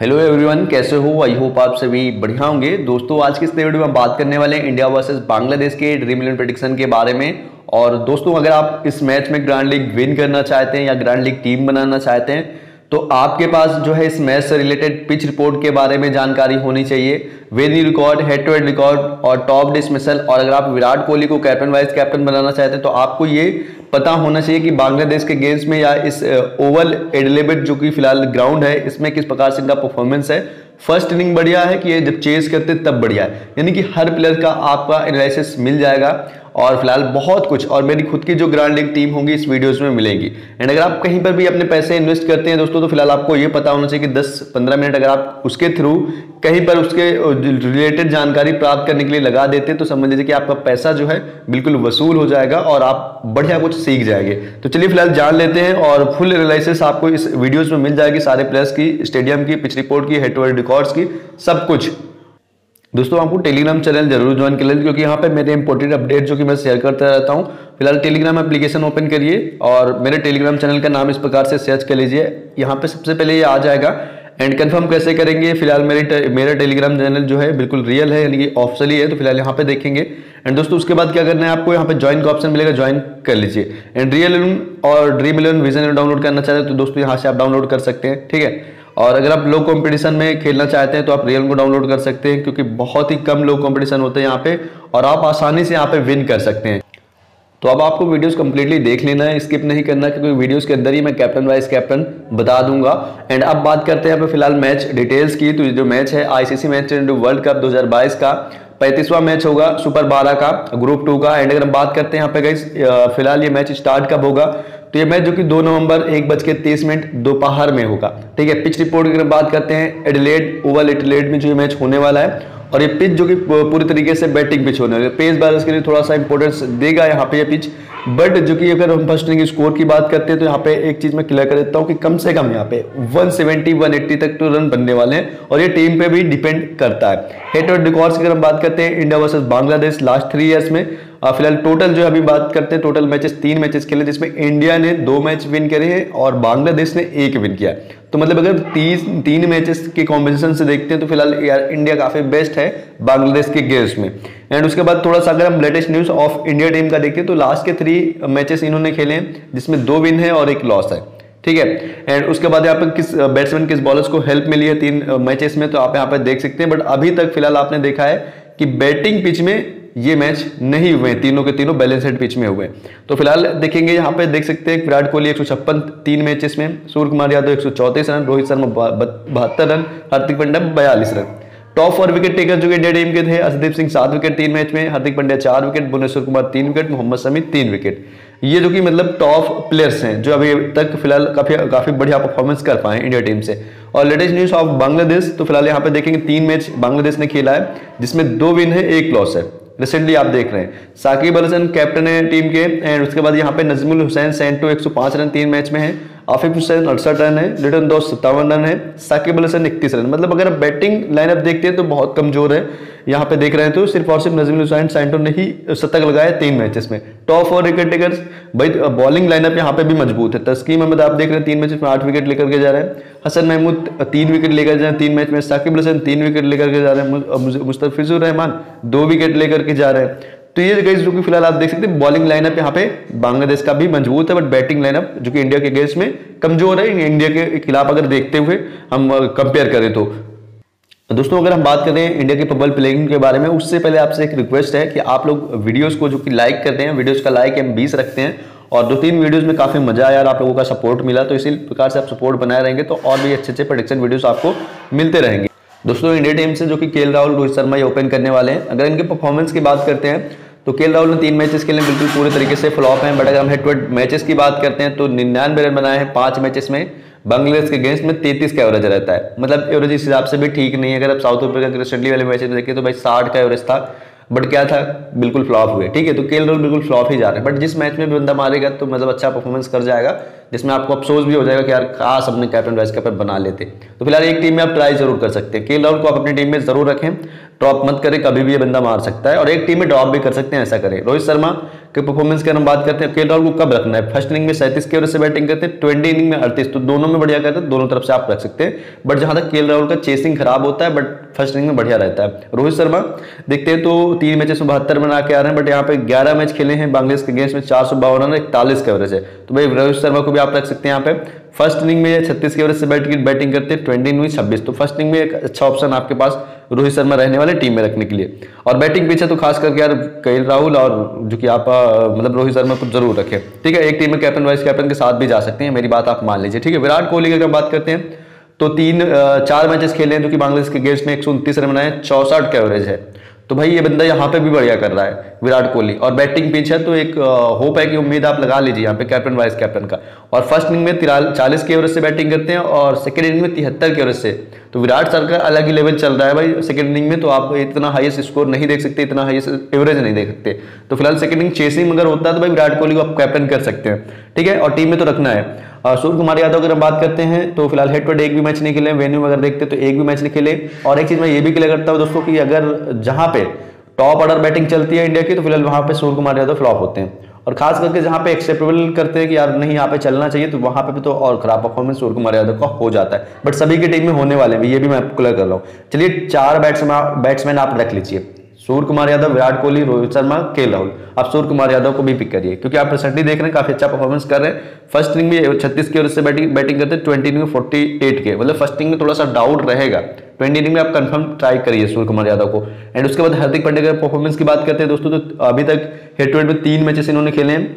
Hello everyone, कैसे हो? I hope आप सभी बढ़िया होंगे। दोस्तों, आज की इस वीडियो में हम बात करने वाले हैं इंडिया वर्सेस बांग्लादेश के ड्रीम 11 प्रेडिक्शन के बारे में। और दोस्तों, अगर आप इस मैच में ग्रैंड लीग विन करना चाहते हैं या ग्रैंड लीग टीम बनाना चाहते हैं तो आपके पास जो है इस मैच से रिलेटेड पिच रिपोर्ट के बारे में जानकारी होनी चाहिए, venue record, head to head record और टॉप डिसमिसल। और अगर आप विराट कोहली को कैप्टन वाइस कैप्टन बनाना चाहते हैं तो आपको ये पता होना चाहिए कि बांग्लादेश के गेम्स में या इस ओवल एडिलेड जो कि फिलहाल ग्राउंड है इसमें किस प्रकार से इनका परफॉर्मेंस है। फर्स्ट इनिंग बढ़िया है कि ये जब चेस करते तब बढ़िया है, यानी कि हर प्लेयर का आपका एनालिसिस मिल जाएगा। और फिलहाल बहुत कुछ और मेरी खुद की जो ग्रैंड लीग टीम होगी इस वीडियोस में मिलेंगी। एंड अगर आप कहीं पर भी अपने पैसे इन्वेस्ट करते हैं दोस्तों तो फिलहाल आपको ये पता होना चाहिए कि 10-15 मिनट अगर आप उसके थ्रू कहीं पर उसके रिलेटेड जानकारी प्राप्त करने के लिए लगा देते हैं तो समझ लीजिए कि आपका पैसा जो है बिल्कुल वसूल हो जाएगा और आप बढ़िया कुछ सीख जाएंगे। तो चलिए फिलहाल जान लेते हैं और फुल एनालिसिस आपको इस वीडियोस में मिल जाएगी, सारे प्लेयर्स की, स्टेडियम की, पिच रिपोर्ट की, हेड टू हेड रिकॉर्ड्स की, सब कुछ। दोस्तों, आपको टेलीग्राम चैनल जरूर ज्वाइन कर लें क्योंकि यहाँ पे मेरे इंपॉर्टेंट अपडेट जो कि मैं शेयर करता रहता हूँ। फिलहाल टेलीग्राम एप्लीकेशन ओपन करिए और मेरे टेलीग्राम चैनल का नाम इस प्रकार से सर्च कर लीजिए, यहाँ पे सबसे पहले ये आ जाएगा। एंड कंफर्म कैसे करेंगे? फिलहाल मेरा टेलीग्राम चैनल जो है बिल्कुल रियल है, यानी कि ऑफिशियली है, तो फिलहाल यहाँ पे देखेंगे। एंड दोस्तों, उसके बाद क्या करना है, आपको यहाँ पे ज्वाइन का ऑप्शन मिलेगा, ज्वाइन कर लीजिए। एंड रियल 11 और ड्रीम 11 विजन डाउनलोड करना चाहते हैं तो दोस्तों यहाँ से आप डाउनलोड कर सकते हैं, ठीक है। और अगर आप लो कंपटीशन में खेलना चाहते हैं तो आप रियल को डाउनलोड कर सकते हैं क्योंकि बहुत ही कम लो कंपटीशन होते हैं यहाँ पे और आप आसानी से यहाँ पे विन कर सकते हैं। तो अब आपको वीडियोस कंप्लीटली देख लेना है, स्किप नहीं करना क्योंकि वीडियोस के अंदर ही मैं कैप्टन वाइस कैप्टन बता दूंगा। एंड अब बात करते हैं यहाँ पे फिलहाल मैच डिटेल्स की। तो जो मैच है आईसीसी मैच वर्ल्ड कप 2022 का 35वां मैच होगा, सुपर 12 का, ग्रुप 2 का। एंड अगर हम बात करते हैं यहाँ पे गाइस फिलहाल ये मैच स्टार्ट कब होगा तो ये मैच जो कि 2 नवंबर 1:30 दोपहर में होगा, ठीक है। पिच रिपोर्ट की अगर बात करते हैं एडिलेड, ओवल एडिलेड में जो ये मैच होने वाला है और ये पिच जो कि पूरी तरीके से बैटिंग पिच होने वाली है, पेस बॉलर्स के लिए थोड़ा सा इंपॉर्टेंस देगा यहाँ पे ये पिच। बट जो कि अगर हम फर्स्ट इनिंग स्कोर की बात करते हैं तो यहाँ पे एक चीज मैं क्लियर कर देता हूँ कि कम से कम यहाँ पे 170-180 तक तो रन बनने वाले हैं और ये टीम पे भी डिपेंड करता है। हेड टू हेड रिकॉर्ड्स की अगर हम बात करते हैं India versus Bangladesh last 3 years में फिलहाल टोटल जो अभी बात करते हैं टोटल मैचेस 3 मैचेस खेले जिसमें इंडिया ने 2 मैच विन करे हैं और बांग्लादेश ने 1 विन किया। तो मतलब अगर 3 मैचेस के कॉम्बिनेशन से देखते हैं तो फिलहाल यार इंडिया काफी बेस्ट है बांग्लादेश के गेम्स में। एंड उसके बाद थोड़ा सा अगर हम latest news of India team का देखते हैं तो लास्ट के 3 मैचेस इन्होंने खेले हैं जिसमें 2 विन है और 1 लॉस है, ठीक है। एंड उसके बाद यहाँ पे किस बैट्समैन किस बॉलर्स को हेल्प मिली है 3 मैचेस में तो आप यहाँ पे देख सकते हैं। बट अभी तक फिलहाल आपने देखा है कि बैटिंग पिच में ये मैच नहीं हुए, तीनों के तीनों बैलेंस्ड पिच में हुए। तो फिलहाल देखेंगे यहाँ पे देख सकते हैं विराट कोहली 156 3 मैचेस में, Surya Kumar Yadav 134 run, Rohit Sharma 72 run, Hardik Pandya 42 run. Top 4 wicket taker जो कि इंडिया टीम के थे, अर्शदीप सिंह 7 विकेट 3 मैच में, Hardik Pandya 4 wicket, Bhuvneshwar Kumar 3 wicket, Mohammed Shami 3 wicket. ये जो कि मतलब टॉप प्लेयर्स हैं जो अभी तक फिलहाल काफी बढ़िया परफॉर्मेंस कर पाए इंडिया टीम से। और लेटेस्ट न्यूज ऑफ बांग्लादेश तो फिलहाल यहाँ पे देखेंगे 3 मैच बांग्लादेश ने खेला है जिसमें 2 विन है 1 लॉस है। रिसेंटली आप देख रहे हैं साकिब अल हसन कैप्टन है टीम के। एंड उसके बाद यहाँ पे नजमुल हुसैन सेंटो 105 रन 3 मैच में है, आफिफ हुसैन 68 रन है, लिटन दास 57 रन है, साकिब अल हसन 31 रन। मतलब अगर बैटिंग लाइनअप देखते हैं तो बहुत कमजोर है, यहाँ पे देख रहे हैं तो सिर्फ और सिर्फ नजमुल हुसैन सेंटो ने ही शतक लगाया 3 मैचेस में। टॉप 4 विकेट टेकर्स भाई बॉलिंग लाइनअप यहाँ पे भी मजबूत है। तस्कीम अहमद आप देख रहे हैं 3 मैचेस में 8 विकेट लेकर के जा रहे हैं, हसन महमूद 3 विकेट लेकर जा रहे हैं 3 मैच में, साकिब अल हसन 3 विकेट लेकर के जा रहे हैं, मुस्तफिजुर रहमान 2 विकेट लेकर के जा रहे हैं। तो ये गाइस जो कि फिलहाल आप देख सकते हैं बॉलिंग लाइनअप यहाँ पे बांग्लादेश का भी मजबूत है, बट बैटिंग लाइनअप जो कि इंडिया के अगेंस्ट में कमजोर है, इंडिया के खिलाफ अगर देखते हुए हम कंपेयर करें तो। दोस्तों, अगर हम बात करें इंडिया के पबल प्लेइंग के बारे में उससे पहले आपसे एक रिक्वेस्ट है कि आप लोग वीडियोस को जो कि लाइक करते हैं, वीडियोस का लाइक हम 20 रखते हैं और 2-3 वीडियोस में काफी मजा आया और आप लोगों का सपोर्ट मिला, तो इसी प्रकार से आप सपोर्ट बनाए रहेंगे तो और भी अच्छे प्रेडिक्शन वीडियोस आपको मिलते रहेंगे। दोस्तों, इंडिया टीम से जो कि केएल राहुल, रोहित शर्मा ये ओपन करने वाले हैं। अगर इनके परफॉर्मेंस की बात करते हैं तो केएल राहुल ने 3 मैचेस के लिए बिल्कुल पूरे तरीके से फ्लॉप हैं। बट अगर हम हेड टू हेड मैचेस की बात करते हैं तो 99 रन बनाए हैं 5 मैचेस में, बांग्लादेश के अगेंस्ट में 33 का एवरेज रहता है। मतलब एवरेज इस हिसाब से भी ठीक नहीं है। अगर आप साउथ अफ्रीका के रिसेंटली वाले मैचेस में देखिए तो भाई 60 का एवरेज था, बट क्या था, बिल्कुल फ्लॉप हुए, ठीक है। तो केएल राहुल बिल्कुल फ्लॉप ही जा रहे हैं, बट जिस मैच में भी बंदा मारेगा तो मतलब अच्छा परफॉर्मेंस कर जाएगा। जिसमें आपको अफसोस भी हो जाएगा कि यार काश अपने कैप्टन वाइस कैप्टन बना लेते। तो फिलहाल एक टीम में आप ट्राई जरूर कर सकते हैं। केएल राहुल को आप अपनी टीम में जरूर रखें, ड्रॉप मत करें, कभी भी ये बंदा मार सकता है, और एक टीम में ड्रॉप भी कर सकते हैं, ऐसा करें। रोहित शर्मा के परफॉर्मेंस की हम बात करते हैं, केएल राहुल को कब रखना है? फर्स्ट इनिंग में 37 के एवरेज से बैटिंग करते हैं, 20 इनिंग में 38, तो दोनों में बढ़िया करते हैं, दोनों तरफ से आप रख सकते हैं। बट जहां तक केएल राहुल का चेसिंग खराब होता है, बट फर्स्ट इनिंग में बढ़िया रहता है। रोहित शर्मा देखते हैं तो 3 मैचेस में 72 बना के आ रहे हैं, बट यहाँ पे 11 मैच खेले हैं बांग्लादेश के अगेंस्ट में, 452 रन, 41 का एवरेज है। तो भाई रोहित शर्मा को भी आप रख सकते हैं यहाँ पे। फर्स्ट इनिंग में 36 के एवरेज से बैटिंग करते हैं, 20 इनिंग में 26, तो फर्स्ट इनिंग में एक अच्छा ऑप्शन आपके पास रोहित शर्मा रहने वाले टीम में रखने के लिए। और बैटिंग पीछे तो खास करके यार केएल राहुल और जो कि आप मतलब रोहित शर्मा को जरूर रखें, ठीक है। एक टीम में कैप्टन वाइस कैप्टन के साथ भी जा सकते हैं, मेरी बात आप मान लीजिए, ठीक है। विराट कोहली की अगर बात करते हैं तो 4 मैचेस खेले हैं जो कि बांग्लादेश के अगेंस्ट में 129 रन बनाए, 64 का एवरेज है। तो भाई ये बंदा यहाँ पे भी बढ़िया कर रहा है विराट कोहली, और बैटिंग पिच है तो एक होप है कि उम्मीद आप लगा लीजिए यहाँ पे कैप्टन वाइस कैप्टन का। और फर्स्ट इनिंग में 40 के एवरेज से बैटिंग करते हैं, और सेकंड इनिंग में 73 के एवरेज से। तो विराट सर का अलग ही लेवल चल रहा है भाई सेकंड इनिंग में, तो आप इतना हाईएस्ट स्कोर नहीं देख सकते, इतना हाईएस्ट एवरेज नहीं देख सकते। तो फिलहाल सेकंड इनिंग चेसिंग अगर होता है तो भाई विराट कोहली को आप कैप्टन कर सकते हैं, ठीक है। और टीम में तो रखना है। सूर्य कुमार यादव अगर हम बात करते हैं तो फिलहाल हेड टू हेड एक भी मैच नहीं खेले, वेन्यू में अगर देखते तो एक भी मैच नहीं खेले। और एक चीज मैं ये भी क्लियर करता हूँ दोस्तों कि अगर जहां पे टॉप ऑर्डर बैटिंग चलती है इंडिया की, तो फिलहाल वहां पे सूर्य कुमार यादव फ्लॉप होते हैं। और खास करके जहां पे एक्सेप्टेबल करते हैं कि यार नहीं यहाँ पे चलना चाहिए, तो वहां पे भी तो और खराब परफॉर्मेंस सूर्य कुमार यादव का हो जाता है। बट सभी की टीम में होने वाले हैं, ये भी मैं आपको क्लियर कर रहा हूँ। चलिए 4 बैट्समैन आप रख लीजिए, सूर्य कुमार यादव, विराट कोहली, रोहित शर्मा, केएल राहुल। आप सूर्य कुमार यादव को भी पिक करिए क्योंकि आप रिसेंटली देख रहे हैं काफी अच्छा परफॉर्मेंस कर रहे हैं। फर्स्ट इनिंग में 36 के एवरेज से बैटिंग करते हैं, 20 इनिंग में 48 के, मतलब फर्स्ट इनिंग में थोड़ा सा डाउट रहेगा, 20 इनिंग में आप कंफर्म ट्राई करिए सूर्य कुमार यादव को। एंड उसके बाद हार्दिक पांड्या के परफॉर्मेंस की बात करते हैं दोस्तों, तो अभी तक हेड टू हेड में 3 मैचेस इन्होंने खेले हैं,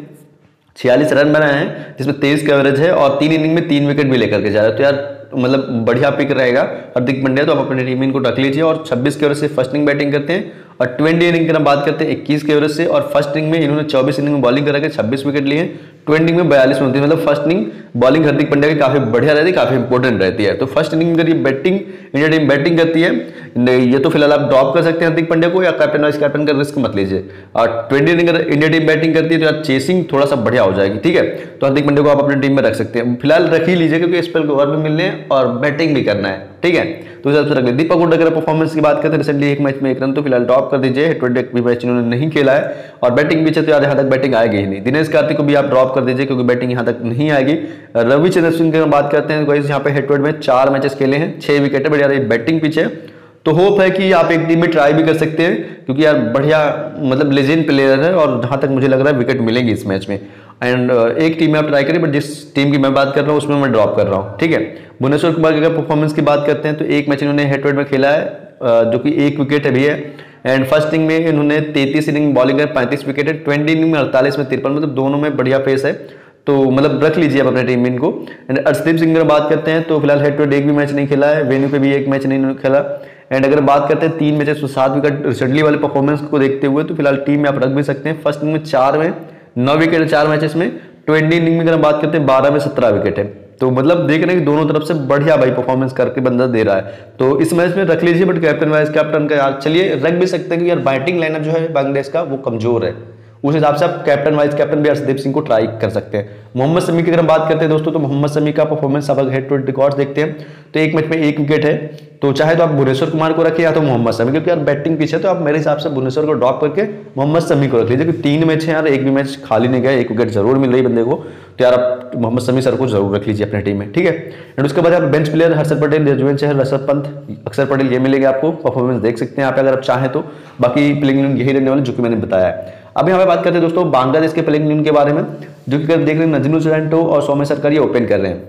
46 रन बनाए हैं, जिसमें 23 का एवरेज है, और 3 इनिंग में 3 विकेट भी लेकर के जा रहे हैं। तो यार मतलब बढ़िया पिक रहेगा हार्दिक पांड्या, तो आप अपनी टीम इनको रख लीजिए। और 26 के एवरेज से फर्स्ट इनिंग बैटिंग करते हैं, और 20 इनिंग की हम बात करते हैं 21 के एवरेज से, और फर्स्ट इनिंग में इन्होंने 24 इनिंग में बॉलिंग करा के 26 विकेट लिए हैं, 20 इनिंग में 42 में, मतलब first inning bowling Hardik Pandya की काफी बढ़िया रहती है, काफी इंपॉर्टेंट रहती है। तो फर्स्ट इनिंग अगर ये बैटिंग इंडिया टीम बैटिंग करती है, ये तो फिलहाल आप ड्रॉप कर सकते हैं हार्दिक पांड्या को, या कैप्टन वाइस कैप्टन का रिस्क मत लीजिए। और 20 इनिंग अगर इंडिया टीम बैटिंग करती है तो यार चेसिंग थोड़ा सा बढ़िया हो जाएगी, ठीक है। तो हार्दिक पांड्या को आप अपनी टीम में रख सकते हैं, फिलहाल रख ही लीजिए क्योंकि स्पेल को ओवर भी मिलने हैं और बैटिंग भी करना है, ठीक है। तो इस हिसाब से रख लीजिए। दीपक हुड्डा अगर परफॉर्मेंस की बात करते हैं, रिसेंटली एक मैच में 1 रन, तो फिलहाल ड्रॉप कर दीजिए, हेड भी मैच इन्होंने नहीं खेला है, और बैटिंग भी तो यार यहाँ तक बैटिंग आएगी ही नहीं। दिनेश कार्तिक को भी आप ड्रॉप कर दीजिए क्योंकि बैटिंग यहाँ तक नहीं आएगी। रविचंद्रन अश्विन की बात करते हैं, गाइस यहाँ पे हेड टू हेड में 4 मैचेस खेले हैं, 6 विकेट है, बढ़िया बैटिंग पीछे, तो होप है कि आप एक टीम में ट्राई भी कर सकते हैं क्योंकि यार बढ़िया मतलब लेजेंड प्लेयर है, और जहां तक मुझे लग रहा है विकेट मिलेंगे इस मैच में। एंड एक टीम में आप ट्राई करिए, बट जिस टीम की मैं बात कर रहा हूँ उसमें मैं ड्रॉप कर रहा हूँ, ठीक है। भुवनेश्वर कुमार की अगर परफॉर्मेंस की बात करते हैं तो एक मैच इन्होंने हेड टू हेड में खेला है जो कि 1 विकेट भी है। एंड फर्स्ट इनिंग में इन्होंने 33 इनिंग बॉलिंग कर 35 विकेट है, 20 इनिंग में 48 में 53, मतलब दोनों में बढ़िया पेस है, तो मतलब रख लीजिए आप अपने टीम में इनको। एंड अर्शदीप सिंह की बात करते हैं तो फिलहाल हेड टू हेड एक भी मैच नहीं खेला है, वेन्यू पे भी एक मैच नहीं खेला। एंड अगर बात करते हैं 3 मैचेस तो 7 विकेट रिसेंटली वाले परफॉर्मेंस को देखते हुए, तो फिलहाल टीम में आप रख भी सकते हैं। फर्स्ट इनिंग में 4 में 9 विकेट है 4 मैचेस में, 20 इनिंग में अगर बात करते हैं 12 में 17 विकेट है, तो मतलब देख रहे हैं कि दोनों तरफ से बढ़िया भाई परफॉर्मेंस करके बंदा दे रहा है, तो इस मैच में रख लीजिए। बट कैप्टन वाइस कैप्टन का यार चलिए रख भी सकते हैं कि यार बैटिंग लाइनअप जो है बांग्लादेश का वो कमजोर है, उस हिसाब से आप कैप्टन वाइस कैप्टन भी अर्शदीप सिंह को ट्राई कर सकते हैं। मोहम्मद शमी की अगर हम बात करते हैं दोस्तों, तो मोहम्मद शमी का परफॉर्मेंस आप हेड टू हेड रिकॉर्ड्स देखते हैं तो एक मैच में 1 विकेट है, तो चाहे तो आप भुवनेश्वर कुमार को रखिए या तो मोहम्मद शमी, क्योंकि यार बैटिंग पीछे, तो आप मेरे हिसाब से भुवनेश्वर को ड्रॉप करके मोहम्मद शमी को रख लीजिए, क्योंकि 3 मैच है यार, एक भी मैच खाली नहीं गया, 1 विकेट जरूर मिल रही बंदे को, तो यार आप मोहम्मद शमी सर को जरूर रख लीजिए अपनी टीम में, ठीक है। एंड उसके बाद आप बेंच प्लेयर हर्षद पटेल, यजुवेंद्र चहल, ऋषभ पंत, अक्षर पटेल, ये मिलेंगे आपको, परफॉर्मेंस देख सकते हैं आप अगर आप चाहें तो। बाकी प्लेइंग यही रहने वाले जो कि मैंने बताया है। अब यहाँ पे बात करते हैं दोस्तों बांग्लादेश के प्लेइंग यूनियन के बारे में, जो कि देख रहे हैं नजमुल सैंटो और सौम्य सरकार ये ओपन कर रहे हैं।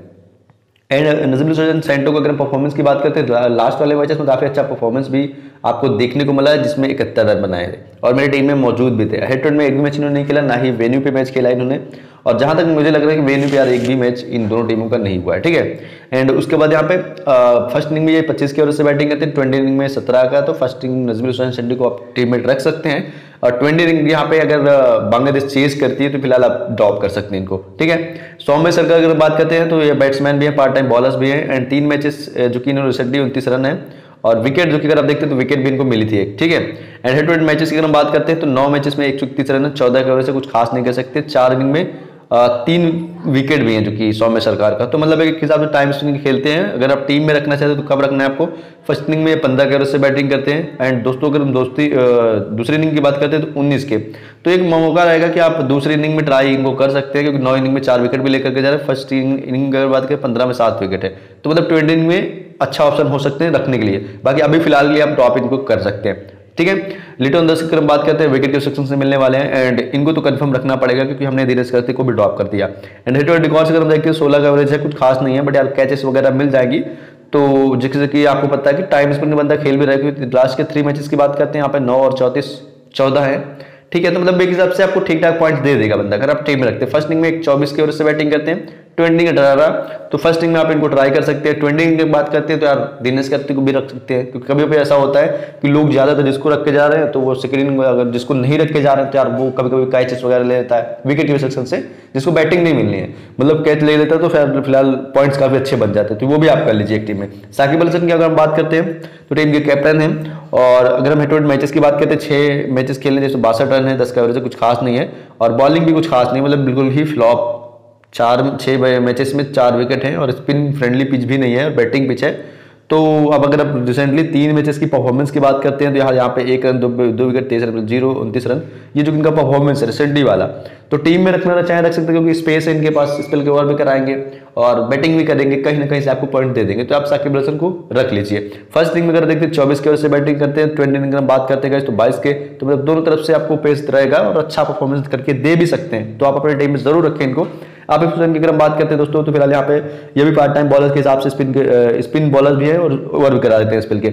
एंड नजमुल सैंटो को अगर परफॉर्मेंस की बात करते हैं, लास्ट वाले मैचेस में काफी अच्छा परफॉर्मेंस भी आपको देखने को मिला है, जिसमें 71 रन बनाए थे और मेरी टीम में मौजूद भी थे। हेड टू हेड में एक भी मैच इन्होंने नहीं खेला, ना ही वेन्यू पे मैच खेला इन्होंने, और जहां तक मुझे लग रहा है कि वेन्यू पे यार एक भी मैच इन दोनों टीमों का नहीं हुआ है, ठीक है। एंड उसके बाद यहाँ पे फर्स्ट इनिंग में ये 25 के एवरेज से बैटिंग करते हैं, 20 इनिंग में 17 का, तो फर्स्ट इनिंग नजमुल सैंटो को आप टीम में रख सकते हैं। और 20 इनिंग यहाँ पे अगर बांग्लादेश चेस करती है तो फिलहाल आप ड्रॉप कर सकते हैं इनको, ठीक है। सौम्य सरकार अगर बात करते हैं तो ये बैट्समैन भी है, पार्ट टाइम बॉलर्स भी हैं, एंड 3 मैचेस जो कि इन्होंने रिसेंटली 29 रन है, और विकेट जो कि अगर आप देखते हैं तो विकेट भी इनको मिली थी एक, ठीक है। And head to head matches की अगर हम बात करते हैं तो 9 मैचेस में 131 रन है, 14 के एवरेज से कुछ खास नहीं कर सकते, 4 इनिंग में 3 विकेट भी हैं जो कि सौम्य सरकार का। तो मतलब एक हिसाब से टाइम स्पिन खेलते हैं। अगर आप टीम में रखना चाहते हो तो कब रखना है आपको, फर्स्ट इनिंग में 15 के एवरेज से बैटिंग करते हैं। एंड दोस्तों अगर हम दूसरी इनिंग की बात करते हैं तो 19 के, तो एक मौका रहेगा कि आप दूसरी इनिंग में ट्राई इनको कर सकते हैं, क्योंकि 9 इनिंग में 4 विकेट भी लेकर के जा रहे हैं। फर्स्ट इनिंग अगर बात करें 15 में 7 विकेट है, तो मतलब 20 इनिंग में अच्छा ऑप्शन हो सकते हैं रखने के लिए। बाकी अभी फिलहाल के लिए आप ड्रॉप इनको कर सकते हैं, ठीक है। लिटन दास की अगर हम बात करते हैं विकेट के सेक्शन से मिलने वाले हैं, एंड इनको तो कंफर्म रखना पड़ेगा क्योंकि हमने धीरज कार्तिक को भी ड्रॉप कर दिया। एंड हिट रिकॉर्ड्स अगर हम देखते हैं 16 का एवरेज है, कुछ खास नहीं है, बट यार कैचेस वगैरह मिल जाएगी। तो जैसे कि आपको पता है कि टाइम स्पिन में बंदा खेल भी रहा है, क्योंकि लास्ट के 3 मैचेस की बात करते हैं यहाँ पे 9 और 34 14 है, ठीक है। तो मतलब एक हिसाब से आपको ठीक ठाक पॉइंट्स दे देगा बंदा अगर आप टीम में रखते हैं। फर्स्ट इनिंग में 24 के ओवर से बैटिंग करते हैं, 20 18, तो फर्स्ट इनिंग में आप इनको ट्राई कर सकते हैं। 20 इनिंग की बात करते हैं तो यार दिनेश कार्तिक को भी रख सकते हैं, क्योंकि कभी कभी ऐसा होता है कि लोग ज्यादातर जिसको रख के जा रहे हैं तो वो सेकंड इनिंग में, अगर जिसको नहीं रख के जा रहे हैं तो यार वो कभी कभी कैचेस वगैरह ले लेता है विकेट के सेक्शन से, जिसको बैटिंग नहीं मिलनी है, मतलब कैच ले लेता है, तो फिलहाल पॉइंट्स काफी अच्छे बन जाते हैं, तो वो भी आप कर लीजिए एक टीम में। साकिब अल हसन की अगर हम बात करते हैं तो टीम के कैप्टन है। और अगर हम हेड टू हेड मैचेस की बात करते हैं 6 मैचेस खेलने जैसे 62 रन है, 10 का एवरेज है, कुछ खास नहीं है। और बॉलिंग भी कुछ खास नहीं, मतलब बिल्कुल ही फ्लॉप। 6 मैचेस में 4 विकेट हैं और स्पिन फ्रेंडली पिच भी नहीं है और बैटिंग पिच है। तो अब अगर आप रिसेंटली 3 मैचेस की परफॉर्मेंस की बात करते हैं तो यहाँ पे 1 रन 2 विकेट 23 रन 0 29 रन, ये जो इनका परफॉर्मेंस है रिसेंटली वाला, तो टीम में रखना चाहे रख सकते हैं, क्योंकि स्पेस है इनके पास, स्पेल के ओवर भी कराएंगे और बैटिंग भी करेंगे, कहीं ना कहीं से आपको पॉइंट दे देंगे, तो आप साकिब अल हसन को रख लीजिए। फर्स्ट इनिंग में अगर देखते हैं 24 के ओवर से बैटिंग करते हैं, 20 इनिंग में बात करते हैं तो 22 के, तो मतलब दोनों तरफ से आपको पेस रहेगा और अच्छा परफॉर्मेंस करके दे भी सकते हैं, तो आप अपने टीम में जरूर रखें इनको। आप इस की अगर हम बात करते हैं दोस्तों तो फिलहाल यहाँ पे ये भी पार्ट टाइम बॉलर के हिसाब से स्पिन बॉलर भी है और ओवर भी करा देते हैं स्पिल के।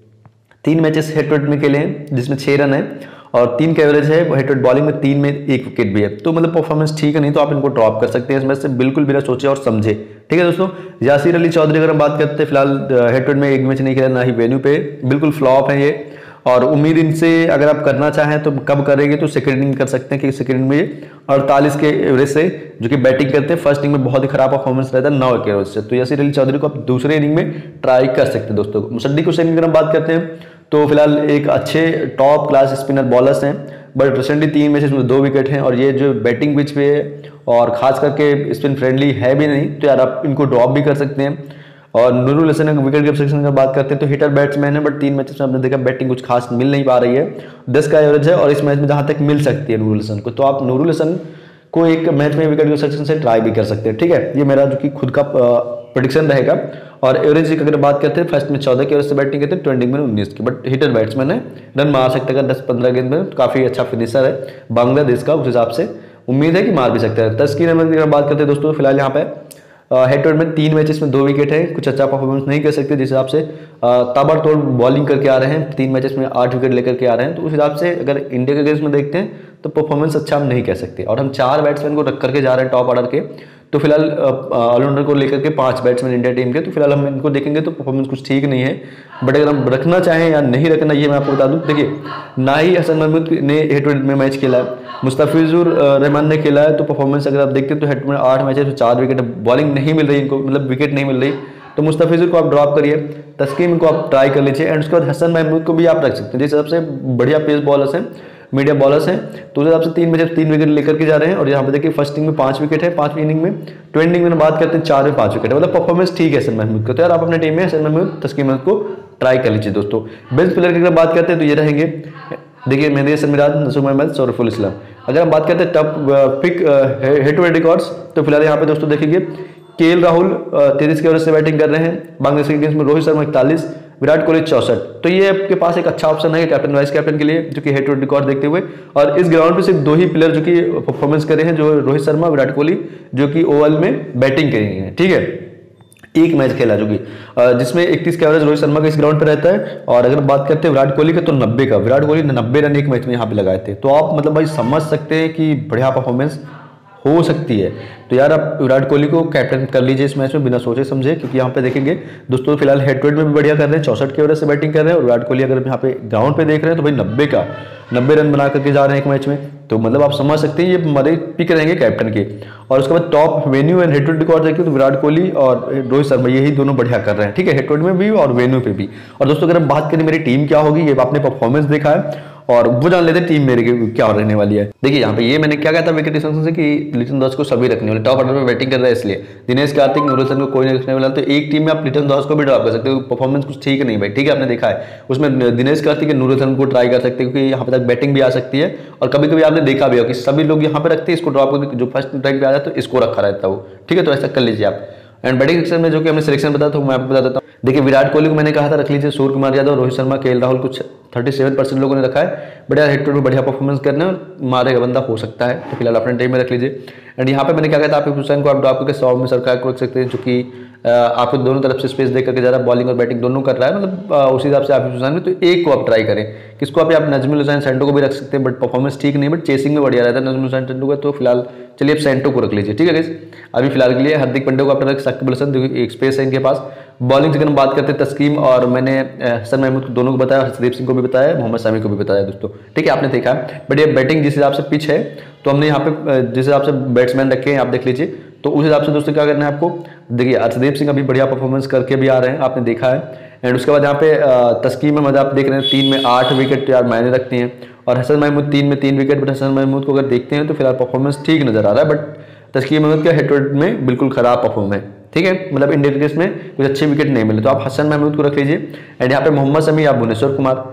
3 मैचेस हेड टू हेड में खेले हैं जिसमें 6 रन है और 3 का एवरेज है। हेड टू हेड बॉलिंग में 3 में 1 विकेट भी है, तो मतलब परफॉर्मेंस ठीक है, नहीं तो आप इनको ड्रॉप कर सकते हैं इसमें से, बिल्कुल बिना सोचे और समझे, ठीक है दोस्तों। यासीर अली चौधरी अगर हम बात करते हैं फिलहाल हेड टू हेड में 1 मैच नहीं खेला, ना ही वेन्यू पे, बिल्कुल फ्लॉप है ये। और उम्मीद इनसे अगर आप करना चाहें तो कब करेंगे, तो सेकंड इनिंग कर सकते हैं, क्योंकि सेकंड इनिंग में 48 के एवरेज से जो कि बैटिंग करते हैं, फर्स्ट इनिंग में बहुत ही खराब परफॉर्मेंस रहता है 9 के एवरेज से, तो यासीर अली चौधरी को आप दूसरे इनिंग में ट्राई कर सकते हैं दोस्तों। मुसद्दी हुसैन की अगर हम बात करते हैं तो फिलहाल एक अच्छे टॉप क्लास स्पिनर बॉलर्स हैं, बट रिसेंटली 3 मैचेस में 2 विकेट हैं और ये जो बैटिंग पिच पे है और खास करके स्पिन फ्रेंडली है भी नहीं, तो यार आप इनको ड्रॉप भी कर सकते हैं। और Nurul Hasan wicket keeper section की बात करते हैं तो हिटर बैट्समैन है, बट 3 मैचेस में आपने देखा बैटिंग कुछ खास मिल नहीं पा रही है, 10 का एवरेज है और इस मैच में जहां तक मिल सकती है नूरुल हसन को, तो आप नूरुल हसन को एक मैच में विकेट कीपर सेक्शन से ट्राई भी कर सकते हैं, ठीक है। ये मेरा जो कि खुद का प्रेडिक्शन रहेगा। और एवरेज की अगर बात करते हैं फर्स्ट में 14 के एवरेज से बैटिंग करते हैं, 20 में 19 की, बट हिटर बैट्समैन है, रन मार सकते हैं 10-15 गेंद में, काफी अच्छा फिनिशर है बांग्लादेश का, उस हिसाब से उम्मीद है कि मार भी सकता है। तस्कीन अहमद की अगर बात करते हैं दोस्तों फिलहाल यहाँ पे हेड टू हेड में 3 मैचेस में 2 विकेट है, कुछ अच्छा परफॉर्मेंस नहीं कर सकते, जिस हिसाब से ताबड़तोड़ बॉलिंग करके आ रहे हैं, 3 मैचेस में 8 विकेट लेकर के आ रहे हैं, तो उस हिसाब से अगर इंडिया के अगेंस्ट में देखते हैं तो परफॉर्मेंस अच्छा हम नहीं कह सकते। और हम 4 बैट्समैन को रख करके जा रहे हैं टॉप ऑर्डर के, तो फिलहाल ऑलराउंडर को लेकर के 5 बैट्समैन इंडिया टीम के, तो फिलहाल हम इनको देखेंगे तो परफॉर्मेंस कुछ ठीक नहीं है। बट अगर हम रखना चाहें या नहीं रखना, ये मैं आपको बता दूं, देखिए ना ही हसन महमूद ने हेड टू हेड में मैच खेला है, मुस्तफिजुर रहमान ने खेला है, तो परफॉर्मेंस अगर आप देखते हैं तो हेड में 8 मैचेस में 4 विकेट, बॉलिंग नहीं मिल रही इनको, मतलब विकेट नहीं मिल रही, तो मुस्तफिजुर को आप ड्रॉप करिए, तस्कीन को आप ट्राई कर लीजिए, एंड उसके बाद हसन महमूद को भी आप रख सकते हैं, जिस हिसाब से बढ़िया पेस बॉलर्स हैं, मीडियम बॉलर्स हैं, तो उस हिसाब से 3 मैच 3 विकेट लेकर के जा रहे हैं। और यहाँ पे देखिए फर्स्ट इनिंग में 5 विकेट है, 5वीं इनिंग में, 20 इनिंग में बात करते हैं 4 में 5 विकेट है, मतलब परफॉर्मेंस ठीक है हसन महमूद का, तो यार आप अपने टीम में हसन महमूद तस्कीन महमूद को ट्राई कर लीजिए दोस्तों। बेंच प्लेयर की अगर बात करते हैं तो ये रहेंगे, देखिए मेहदी हसन मिराज, नसूम अहमद, सौरफुल इस्लाम। अगर हम बात करते हैं top pick head to head records, तो फिलहाल यहाँ पे दोस्तों देखेंगे केएल राहुल 33 के ओवर से बैटिंग कर रहे हैं बांग्लादेश के अगेंस्ट में, रोहित शर्मा 41, विराट कोहली 64, तो ये आपके पास एक अच्छा ऑप्शन है कैप्टन वाइस कैप्टन के लिए, जो कि हेड टू हेड रिकॉर्ड देखते हुए। और इस ग्राउंड पे सिर्फ 2 ही प्लेयर जो कि परफॉर्मेंस करे हैं, जो रोहित शर्मा, विराट कोहली, जो कि ओवल में बैटिंग करी है, ठीक है। एक मैच खेला जो कि जिसमें 31 का एवरेज रोहित शर्मा का इस ग्राउंड पे रहता है। और अगर बात करते हैं विराट कोहली का तो 90 का, विराट कोहली ने 90 रन एक मैच में यहाँ पे लगाए थे, तो आप मतलब भाई समझ सकते हैं कि बढ़िया परफॉर्मेंस हो सकती है। तो यार आप विराट कोहली को कैप्टन कर लीजिए इस मैच में बिना सोचे समझे, क्योंकि यहाँ पे देखेंगे दोस्तों फिलहाल हेड टू हेड में भी बढ़िया कर रहे हैं, 64 के ओवर से बैटिंग कर रहे हैं, और विराट कोहली अगर यहाँ पे ग्राउंड पे देख रहे हैं तो भाई 90 रन बना करके जा रहे हैं एक मैच में, तो मतलब आप समझ सकते हैं ये हमारे पिक रहेंगे कैप्टन के। और उसके बाद top venue and head to head record देखिए तो विराट कोहली और रोहित शर्मा यही दोनों बढ़िया कर रहे हैं, ठीक है, हेड टू हेड में भी और वेन्यू पे भी। और दोस्तों अगर हम बात करें मेरी टीम क्या होगी, ये आपने परफॉर्मेंस देखा है, और वो जान लेते टीम मेरे की क्या रहने वाली है। देखिए यहाँ पे ये मैंने क्या कहा था विकेट डिस्टेंस से कि लिटन दास को सभी रखने वाले, टॉप ऑर्डर पे बैटिंग कर रहा है इसलिए दिनेश कार्तिक नूरसन को कोई नहीं रखने वाला। तो एक टीम में आप लिटन दास को भी ड्रॉप कर सकते हो, परफॉर्मेंस कुछ ठीक नहीं भाई, ठीक है आपने देखा है उसमें दिनेश कार्तिक और नूरसन को ट्राई कर सकते हैं क्योंकि यहाँ पे तक बैटिंग भी आ सकती है। और कभी कभी आपने देखा भी हो कि सभी लोग यहाँ पे रखते हैं इसको ड्रॉप करके, जो फर्स्ट रैंक पे आ जाता है तो इसको रखा रहता है वो, ठीक है। तो ऐसा कर लीजिए आप। एंड बैटिंग सेक्शन में जो कि हमने सिलेक्शन बताया था मैं आपको बता देता हूँ। देखिए विराट कोहली को मैंने कहा था रख लीजिए, सूर्य कुमार यादव, रोहित शर्मा, केएल राहुल कुछ 37% लोगों ने रखा है। बढ़िया हेड टू हेड बढ़िया परफॉर्मेंस करने और मारेगा बंदा हो सकता है, तो फिलहाल अपने टीम में रख लीजिए। एंड यहाँ पे मैंने क्या कहा था आतिफ हुसैन को आप ड्रॉप करके 100 में सरकार को रख सकते हैं, जो कि आपको दोनों तरफ से स्पेस देकर के ज़्यादा बॉलिंग और बैटिंग दोनों कर रहा है, मतलब उसी हिसाब से आतिफ हुसैन में तो एक को आप ट्राई करें। किसको आप नजमुल हुसैन सेंटो को भी रख सकते हैं, बट परफॉर्मेंस ठीक नहीं, बट चेसिंग में बढ़िया रहता है नजमुल हुसैन सेंटो का। तो फिलहाल चलिए आप सेंटो को रख लीजिए, ठीक है गाइस। अभी फिलहाल के लिए हार्दिक पांड्या को आप रख सकते हैं, एक स्पेस है इनके पास। बॉलिंग से अगर हम बात करते हैं तस्कीम और मैंने हसन महमूद को दोनों को बताया, हर्षदीप सिंह को भी बताया, मोहम्मद शमी को भी बताया दोस्तों, ठीक है आपने देखा। बट ये बैटिंग जिस हिसाब से पिच है तो हमने यहाँ पे जिस हिसाब से बैट्समैन रखे हैं आप देख लीजिए, तो उस हिसाब से दोस्तों क्या करना है आपको। देखिए हर्षदीप सिंह अभी बढ़िया परफॉर्मेंस करके भी आ रहे हैं, आपने देखा है। एंड उसके बाद यहाँ पे तस्कीम में आप देख रहे हैं 3 में 8 विकेट यार मायने रखती हैं, और हसन महमूद 3 में 3 विकेट। बट हसन महमूद को अगर देखते हैं तो फिलहाल परफॉर्मेंस ठीक नजर आ रहा है, बट तस्कीम महमूद का हेड टू हेड में बिल्कुल खराब परफॉर्म है, ठीक है। मतलब इंडियन क्रिकेट में कुछ अच्छे विकेट नहीं मिले, तो आप हसन महमूद को रख लीजिए। एंड यहाँ पे मोहम्मद शमी या भुवनेश्वर कुमार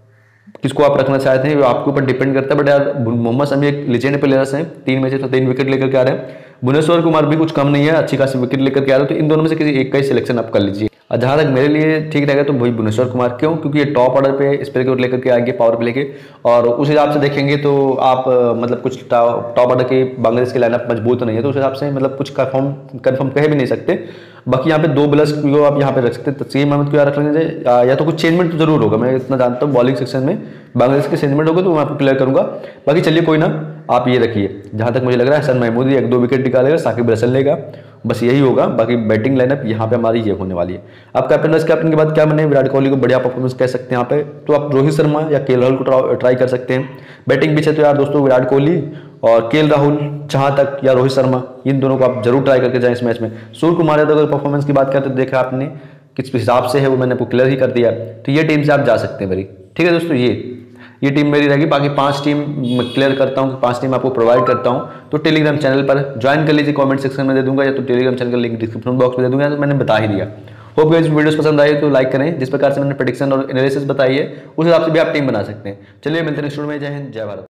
किसको आप रखना चाहते हैं वो आपके ऊपर डिपेंड करता है। बट यार मोहम्मद शमी एक लेजेंड प्लेयर्स हैं, 3 मैचेस में 3 विकेट लेकर के आ रहे हैं। भुवनेश्वर कुमार भी कुछ कम नहीं है, अच्छी खासी विकेट लेकर के आ रहे हैं। तो इन दोनों में से किसी एक का ही सिलेक्शन आप कर लीजिए। और जहां तक मेरे लिए ठीक रहेगा तो वही भुवनेश्वर कुमार, क्यों? क्योंकि ये टॉप ऑर्डर पे स्पेल को लेकर के आएंगे, पावर पे लेके, और उस हिसाब से देखेंगे तो आप मतलब कुछ टॉप ऑर्डर के बांग्लादेश की लाइनअप मजबूत नहीं है, तो उस हिसाब से मतलब कुछ कंफर्म कह भी नहीं सकते। बाकी यहाँ पे 2 बल्स को आप यहाँ पे रख सकते हैं। तस्कीम अहमद को यहाँ रख लेंगे, या तो कुछ चेंजमेंट तो जरूर होगा, मैं इतना जानता हूँ बॉलिंग सेक्शन में बांग्लादेश के चेंजमेंट होगा तो मैं आपको क्लियर करूंगा। बाकी चलिए कोई ना, आप ये रखिए। जहां तक मुझे लग रहा है हसन महमूद 1-2 विकेट निकालेगा, साकिब अल हसन लेगा, बस यही होगा। बाकी बैटिंग लाइनअप यहाँ पे हमारी ये होने वाली है। अब कैप्टन वाइस कैप्टन के बाद क्या बने, विराट कोहली को बढ़िया परफॉर्मेंस कह सकते हैं यहाँ पे, तो आप रोहित शर्मा या केएल राहुल को ट्राई कर सकते हैं। बैटिंग पीछे तो यार दोस्तों विराट कोहली और केएल राहुल जहां तक, या रोहित शर्मा, इन दोनों को आप जरूर ट्राई करके जाएं इस मैच में। सूर्य कुमार यादव अगर परफॉर्मेंस की बात करते तो देखा आपने किस हिसाब से है, वो मैंने आपको क्लियर ही कर दिया। तो ये टीम से आप जा सकते हैं मेरी, ठीक है दोस्तों। ये टीम मेरी रहेगी। बाकी 5 टीम मैं क्लियर करता हूँ कि 5 टीम आपको प्रोवाइड करता हूँ, तो टेलीग्राम चैनल पर ज्वाइन कर लीजिए, कमेंट सेक्शन में दे दूंगा, या तो टेलीग्राम चैनल का लिंक डिस्क्रिप्शन बॉक्स में दे दूंगा, तो मैंने बता ही दिया। होप गाइस वीडियोस पसंद आई तो लाइक करें। जिस प्रकार से मैंने प्रेडिक्शन और एनालिसिस बताई है उस हिसाब से भी आप टीम बना सकते हैं। चलिए मिलते हैं नेक्स्ट वीडियो में। जय हिंद, जय भारत।